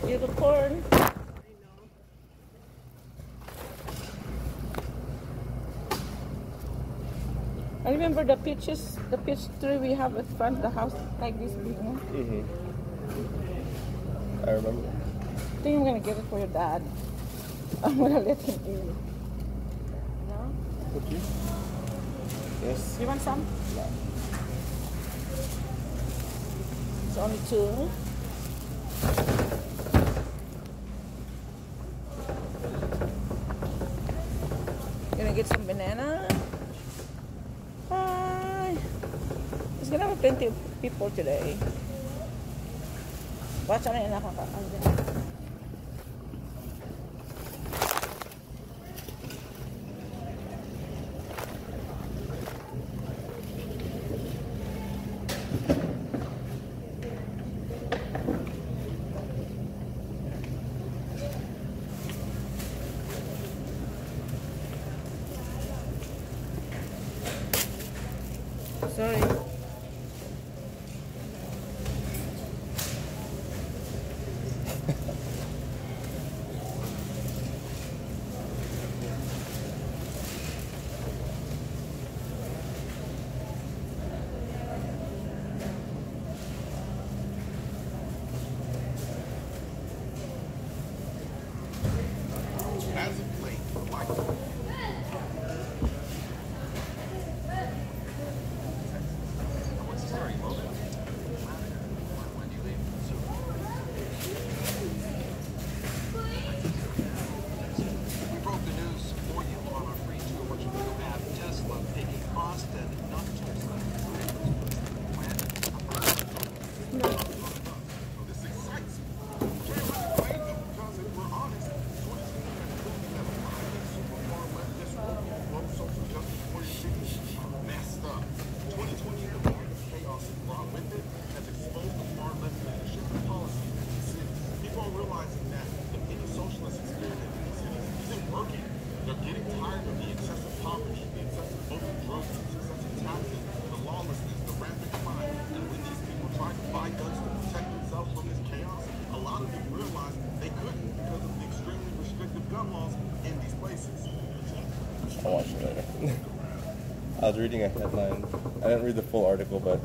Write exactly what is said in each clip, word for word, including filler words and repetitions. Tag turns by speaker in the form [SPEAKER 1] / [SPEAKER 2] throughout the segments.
[SPEAKER 1] Unicorn. I remember the peaches, the peach tree we have in front of the house, like this big one.
[SPEAKER 2] Mm-hmm. I remember.
[SPEAKER 1] I think I'm gonna give it for your dad. I'm gonna let him eat it. No?
[SPEAKER 2] Would you? Yes.
[SPEAKER 1] You want some?
[SPEAKER 2] No.
[SPEAKER 1] It's only two. Gonna get some banana. Hi. It's gonna have plenty of people today. Watch out, anak ka. Sorry.
[SPEAKER 2] I'll watch it later. I was reading a headline. I didn't read the full article, but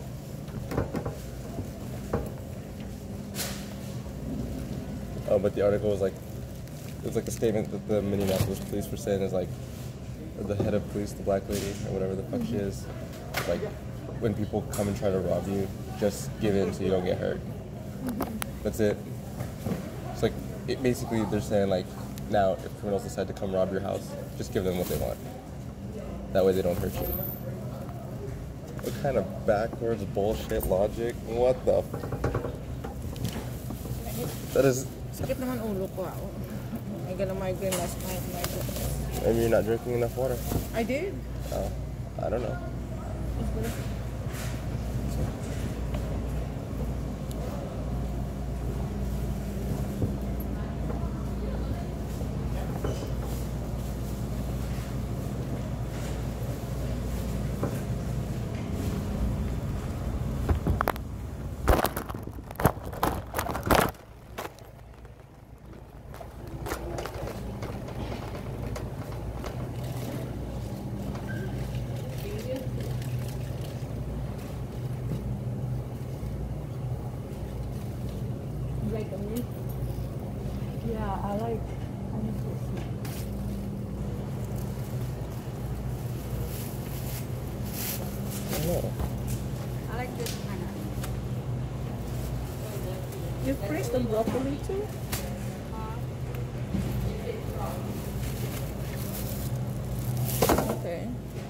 [SPEAKER 2] oh, but the article was like, it was like a statement that the Minneapolis police were saying is like, or the head of police, the black lady or whatever the fuck she is, like when people come and try to rob you, just give in so you don't get hurt. That's it. It's like it basically they're saying like, now if criminals decide to come rob your house, just give them what they want. That way they don't hurt you. What kind of backwards bullshit logic? What the? That is.
[SPEAKER 1] Sakit naman ulo ko ako. I got a migraine last night. Migraine.
[SPEAKER 2] Maybe you're not drinking enough water.
[SPEAKER 1] I did.
[SPEAKER 2] Oh, I don't know.
[SPEAKER 1] Like a meat? Yeah, I like. I need to see.
[SPEAKER 2] Oh.
[SPEAKER 1] I like this kind of. You freeze the broccoli too? Okay.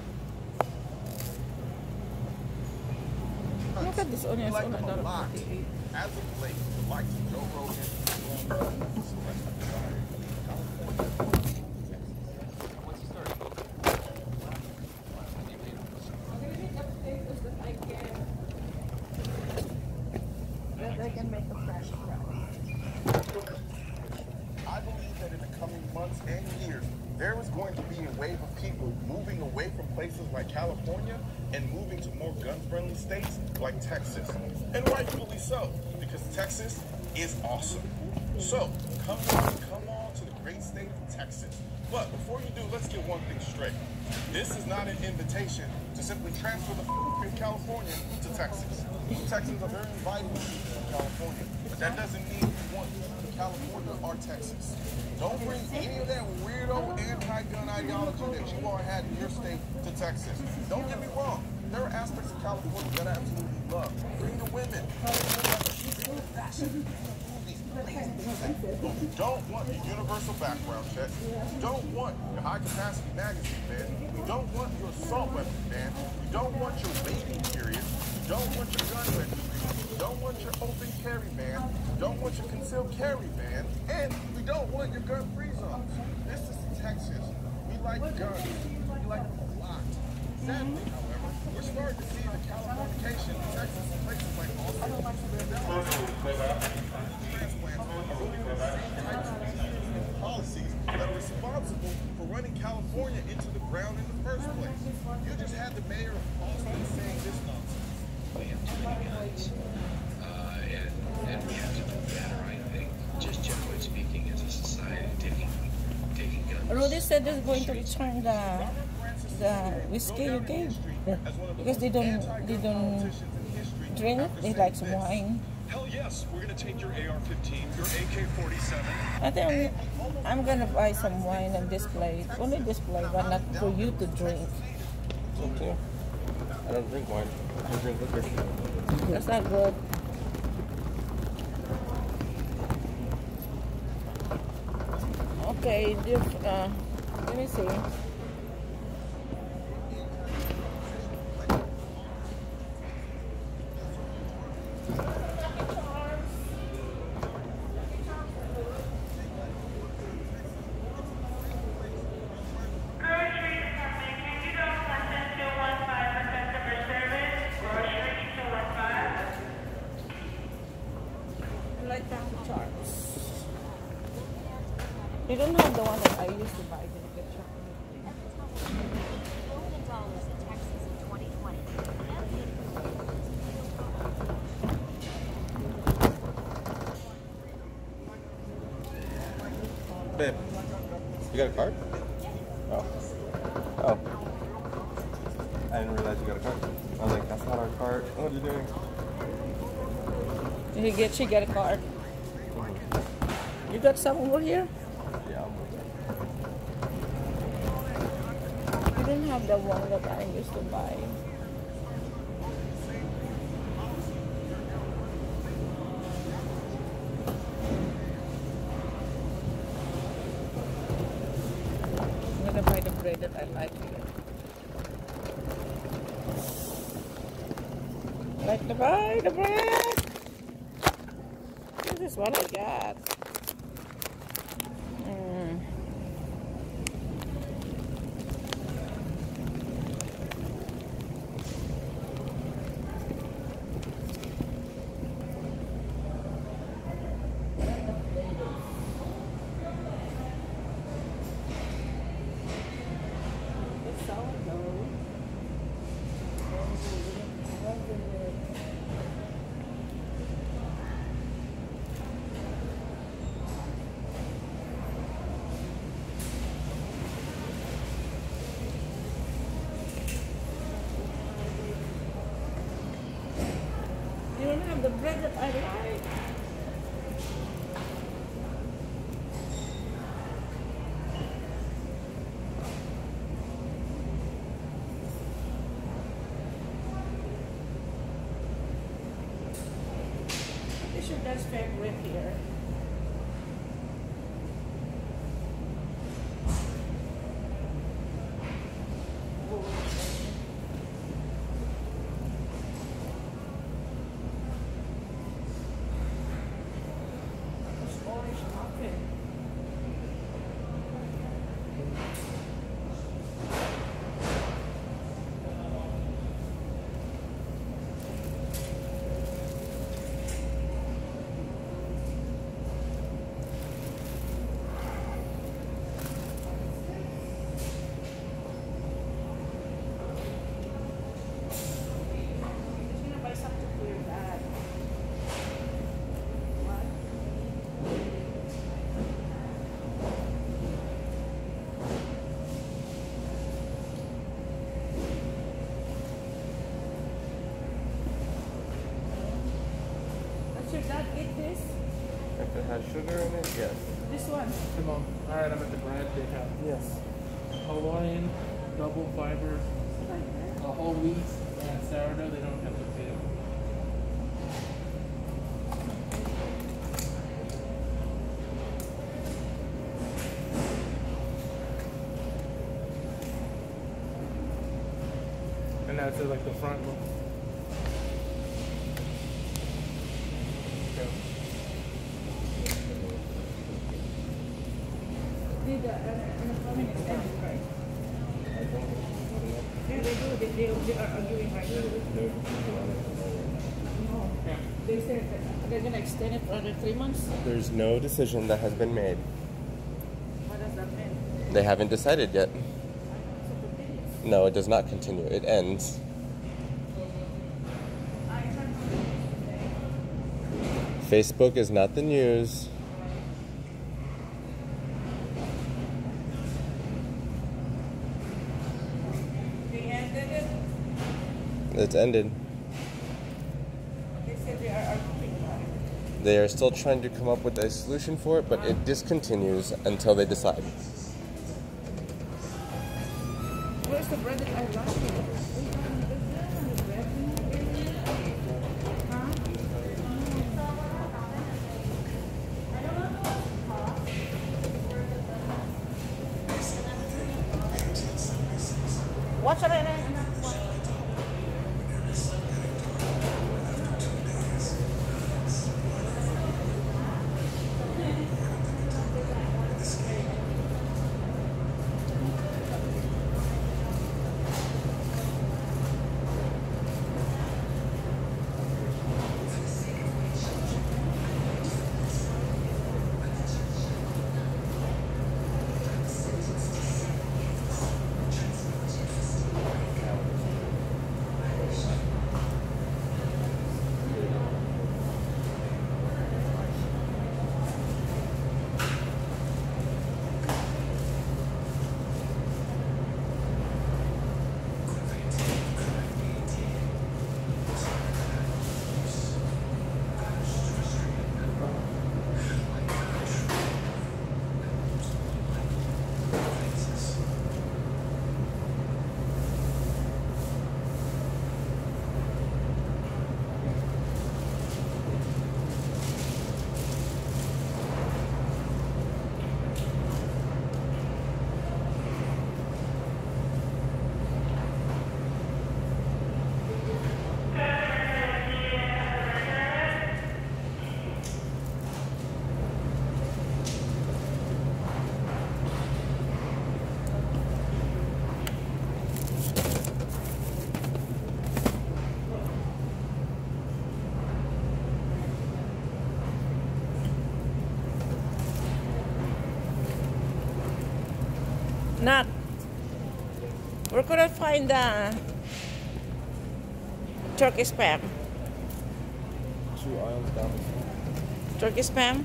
[SPEAKER 1] Look at this onion. It's only one dollar forty-eight.
[SPEAKER 3] As of late, the likes of Joe Rogan,
[SPEAKER 1] I can make a fresh fry.
[SPEAKER 3] I believe that in the coming months and years, there is going to be a wave of people moving away from places like California and moving to more gun-friendly states like Texas. And rightfully so, because Texas is awesome. So, come on, come on to the great state of Texas. But before you do, let's get one thing straight. This is not an invitation to simply transfer the from California to Texas. Texans are very inviting people from California, but that doesn't mean you want California or Texas. Don't bring any of that weirdo anti-gun ideology that you all had in your state to Texas. Don't get me wrong. There are aspects of California that I absolutely love. Bring the women. Bring the fashion. You don't want your universal background check. You don't want your high-capacity magazine ban. You don't want your assault weapon ban. You don't want your waiting period. You don't want your gun registry. You don't want your open carry ban. You don't want your concealed carry ban. And we don't want your gun-free zones. This is Texas. We like guns. We like them a lot. Sadly, however, we're starting to see the Californication in Texas in places like Austin, policies that are responsible for running California into the ground in the first place. You just had the mayor of Austin saying this nonsense.
[SPEAKER 4] We have too many guns, uh, and, and we have to do better, I think, just generally speaking, as a society, taking taking guns.
[SPEAKER 1] Rudy said they're going to return the the whiskey you gave because they don't they don't drink it. They like some wine.
[SPEAKER 5] Hell yes, we're gonna take your A R fifteen, your A K forty-seven.
[SPEAKER 1] I think I'm gonna buy some wine and display. Only display, but not for you to drink.
[SPEAKER 2] Okay. I don't drink wine. I drink liquor.
[SPEAKER 1] That's not good. Okay, diff- uh, let me see. Like that charts. They don't have the one that I used to buy. They get chocolate.
[SPEAKER 6] Billion dollars in Texas in twenty twenty.
[SPEAKER 2] Babe, you got a card? Oh. Oh. I didn't realize you got a card. I was like, that's not our card. What are you doing?
[SPEAKER 1] Did you get? She get a card. You got some over here?
[SPEAKER 2] Yeah, I'm with
[SPEAKER 1] You didn't have the one that I used to buy. I'm gonna buy the bread that I like here. Like to buy the bread. This is what I got. Mm. It's sourdough. You don't have the bread that I like. This is that's favorite here. It's orange muffin. your dad eat this?
[SPEAKER 2] If it has sugar in it, yes.
[SPEAKER 1] This one?
[SPEAKER 7] Come on. Alright, I'm at the bread. They have
[SPEAKER 2] Yes.
[SPEAKER 7] Hawaiian, double fiber, a whole wheat, and sourdough. They don't have potato. And that's uh, like the front one. Okay.
[SPEAKER 1] Did the unemployment extended, right? Yeah, they do. They, they, they are arguing right now. No.
[SPEAKER 7] Yeah.
[SPEAKER 1] They said that they're going to extend it for another three months.
[SPEAKER 2] There's no decision that has been made.
[SPEAKER 1] What does that mean?
[SPEAKER 2] They haven't decided yet.
[SPEAKER 1] So continues.
[SPEAKER 2] No, it does not continue. It ends.
[SPEAKER 1] I heard today.
[SPEAKER 2] Facebook is not the news.
[SPEAKER 1] They ended it.
[SPEAKER 2] It's ended.
[SPEAKER 1] They said they are arguing about it.
[SPEAKER 2] They are still trying to come up with a solution for it, but it discontinues until they decide.
[SPEAKER 1] Where's the bread that I like? What's it? Not. We're gonna find the turkey spam.
[SPEAKER 2] Two aisles down.
[SPEAKER 1] Turkey spam.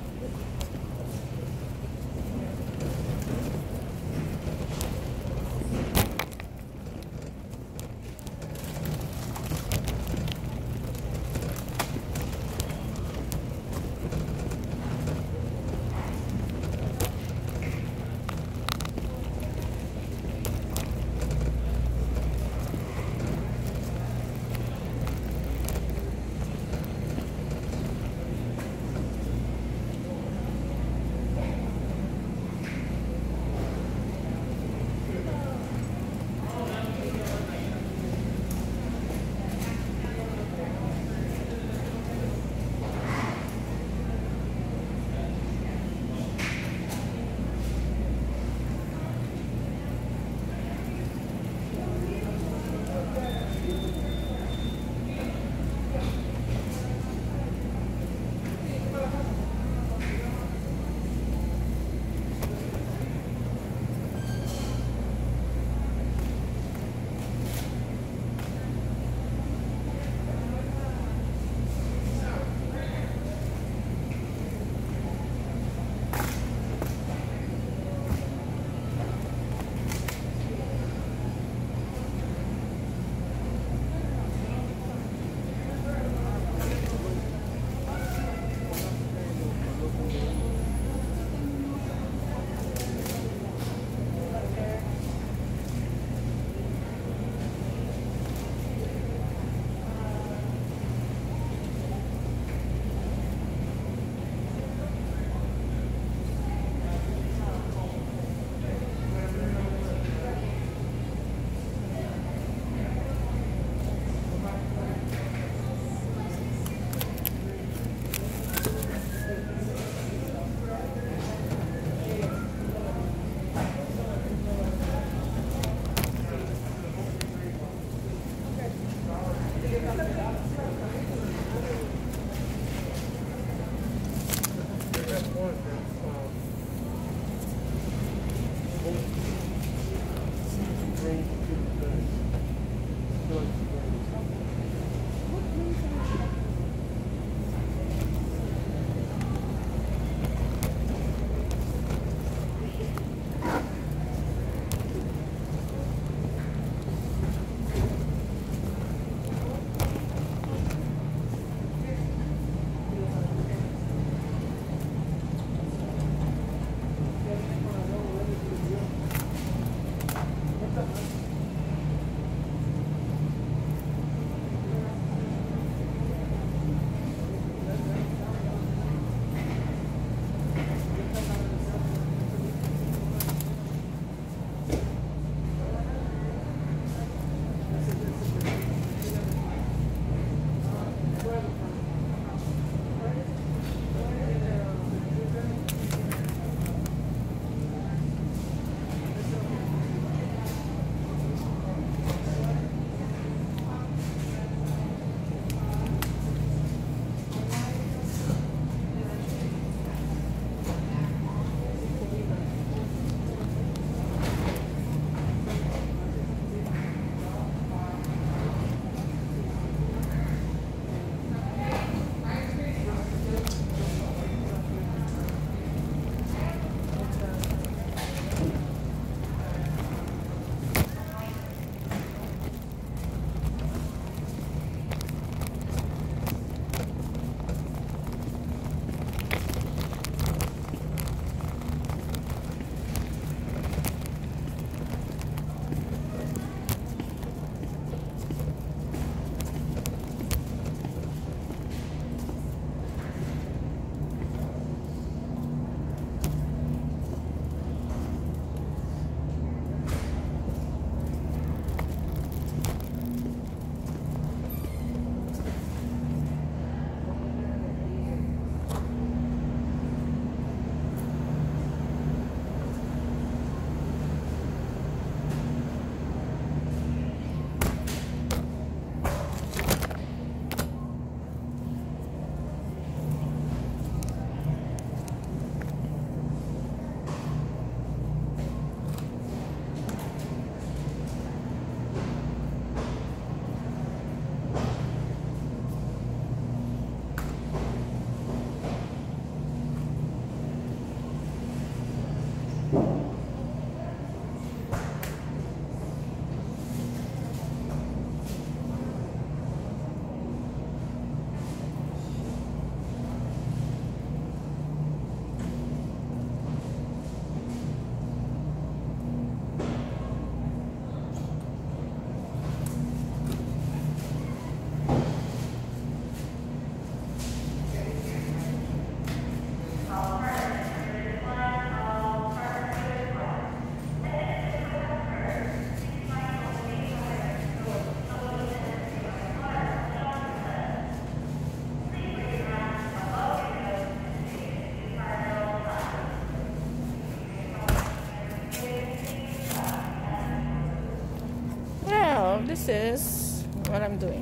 [SPEAKER 1] This is what I'm doing.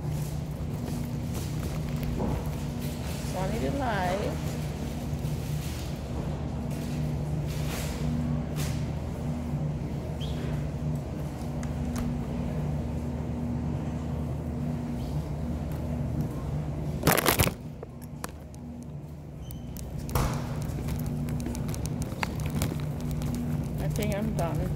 [SPEAKER 1] Sunny Delight. I think I'm done.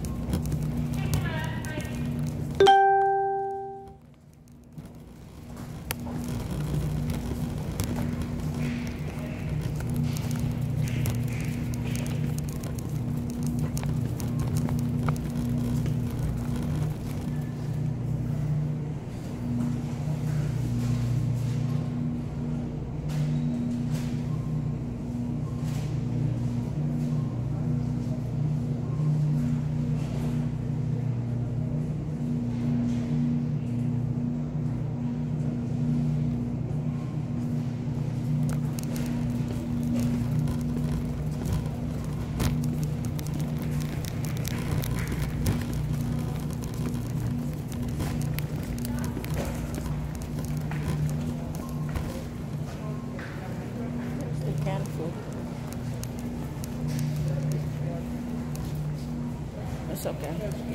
[SPEAKER 1] canned food. It's okay.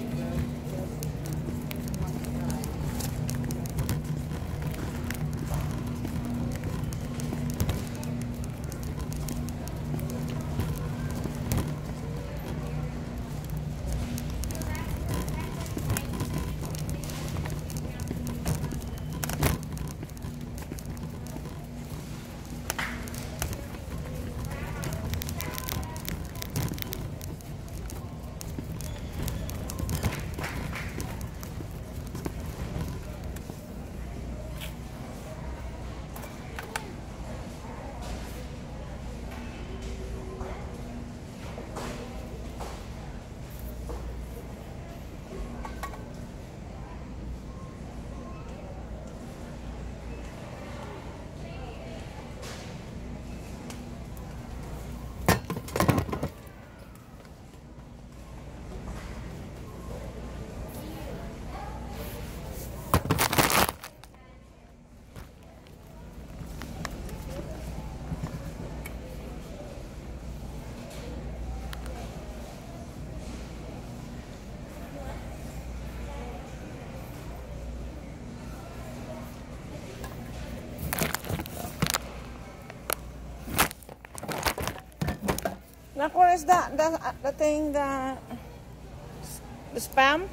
[SPEAKER 1] Now, what is that? The, the thing, the, the spam?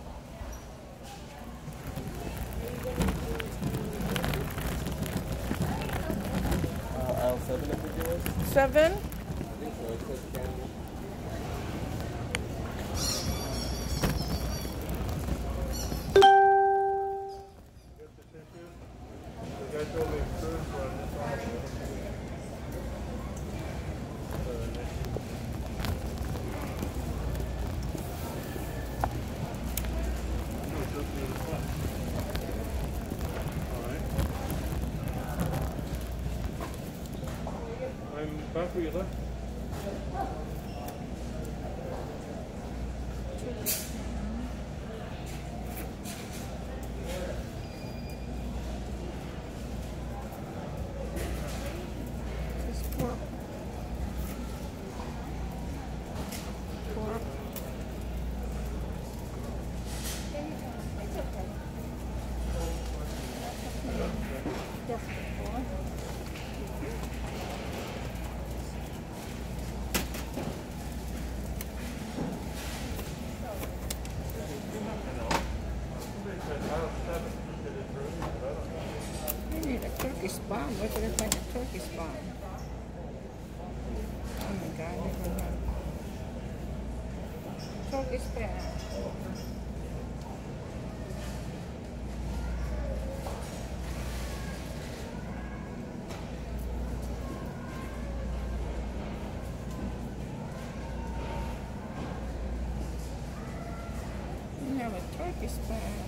[SPEAKER 2] Uh, aisle seven, I think it was.
[SPEAKER 1] Seven?
[SPEAKER 2] I think so. It says candy.
[SPEAKER 7] I'm back where you left.
[SPEAKER 1] It's pork. Pork.
[SPEAKER 6] It's okay. Just pork.
[SPEAKER 1] I need a turkey spam. Where can I find a turkey spam? Oh my God, I never know. Turkey spam. We have a turkey spam.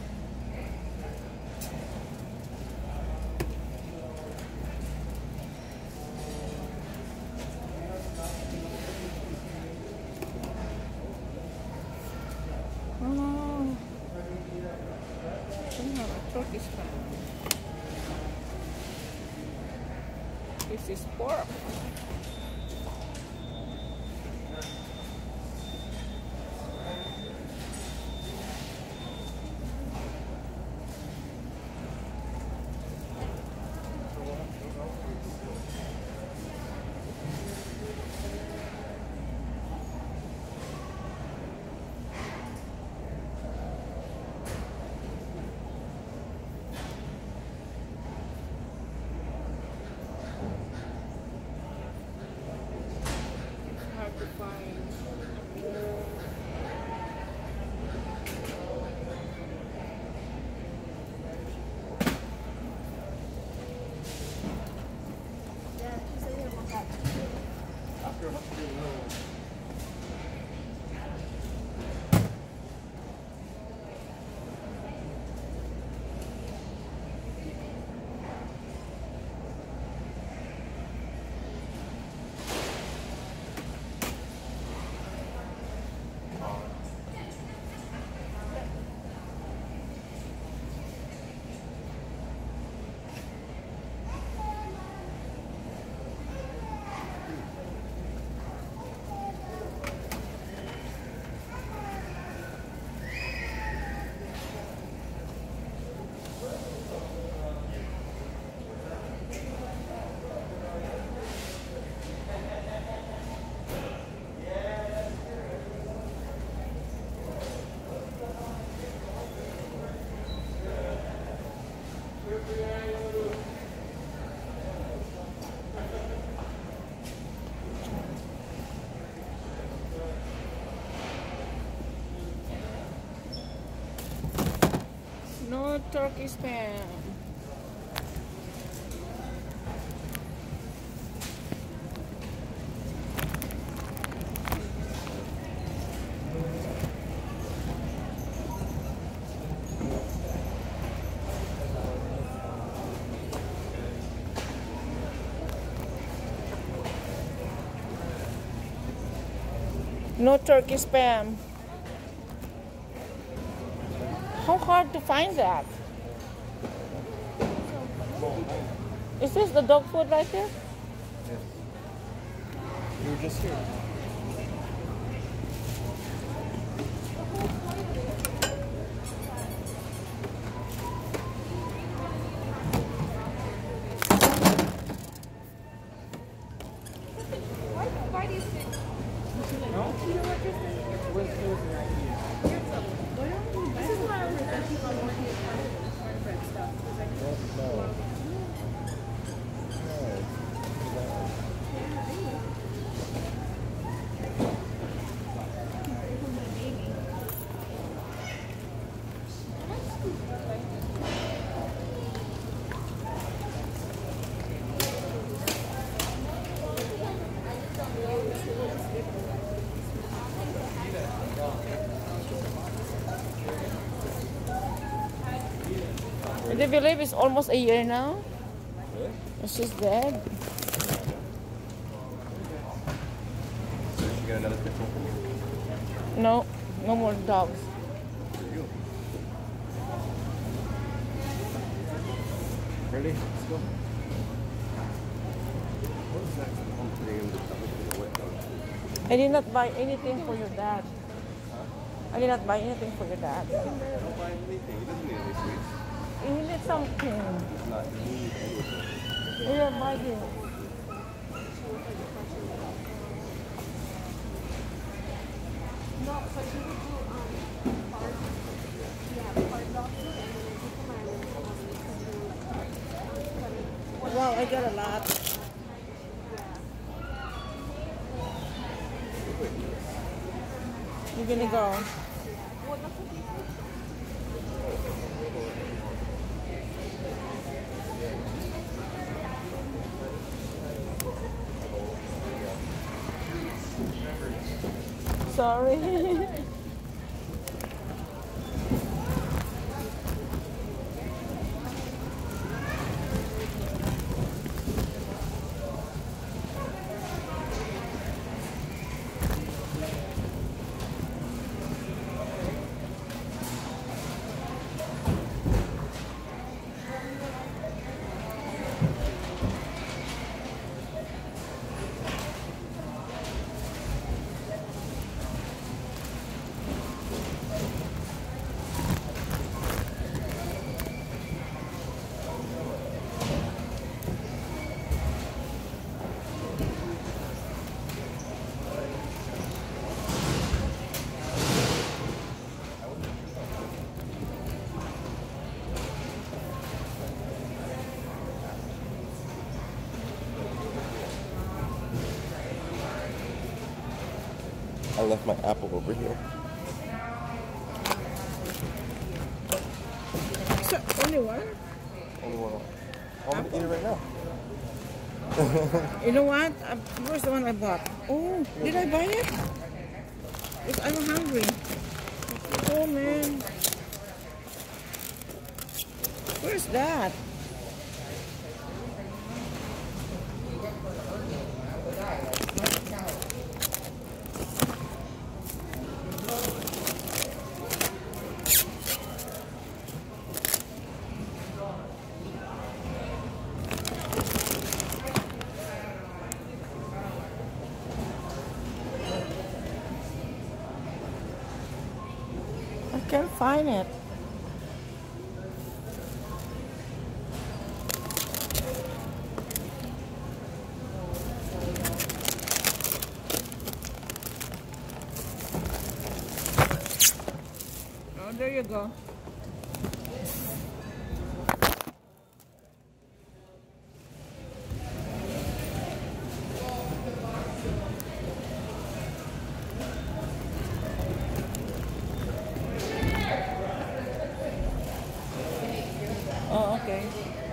[SPEAKER 1] Oh, we have a turkey spam. This is pork. No turkey spam. No turkey spam. How hard to find that? Is this the dog food right there?
[SPEAKER 2] Yes. You were just here.
[SPEAKER 6] Why do you think?
[SPEAKER 7] No?
[SPEAKER 6] You know what this is?
[SPEAKER 7] Where's, where's the idea?
[SPEAKER 6] This is why I was thinking on working at cornbread stuff. Because I
[SPEAKER 2] No. No.
[SPEAKER 1] Do you believe it's almost a year now?
[SPEAKER 2] Really?
[SPEAKER 1] She's dead.
[SPEAKER 2] So you get another picture from you?
[SPEAKER 1] No, no more dogs.
[SPEAKER 2] For you. Ready? Let's go. What is that? I'm putting in the the wet dog.
[SPEAKER 1] I did not buy anything for your dad. I did not buy anything for your dad.
[SPEAKER 2] Don't buy anything. He doesn't need any sweets.
[SPEAKER 1] He needs something.
[SPEAKER 2] It's not need anything.
[SPEAKER 1] Yeah, buy this.
[SPEAKER 6] No, but you would do um part, yeah, part doctor and then you come out and um,
[SPEAKER 1] Wow, I got a lot. You're gonna go. Sorry.
[SPEAKER 2] I left my apple over here.
[SPEAKER 1] So, only one?
[SPEAKER 2] Only one. I'm gonna eat it right now.
[SPEAKER 1] You know what? Uh, where's the one I bought? Oh, did I buy it? Because I'm hungry. Oh man. Where's that? I can't find it. Oh, there you go.
[SPEAKER 6] Friday.